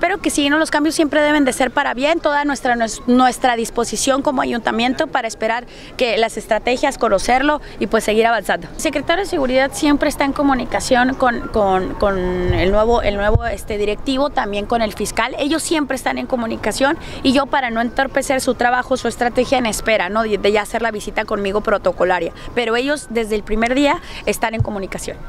Espero que sí, ¿no? Los cambios siempre deben de ser para bien, toda nuestra disposición como ayuntamiento para esperar que las estrategias, conocerlo y pues seguir avanzando. El secretario de Seguridad siempre está en comunicación con el nuevo directivo, también con el fiscal. Ellos siempre están en comunicación y yo, para no entorpecer su trabajo, su estrategia, en espera, ¿no? De ya hacer la visita conmigo protocolaria. Pero ellos desde el primer día están en comunicación.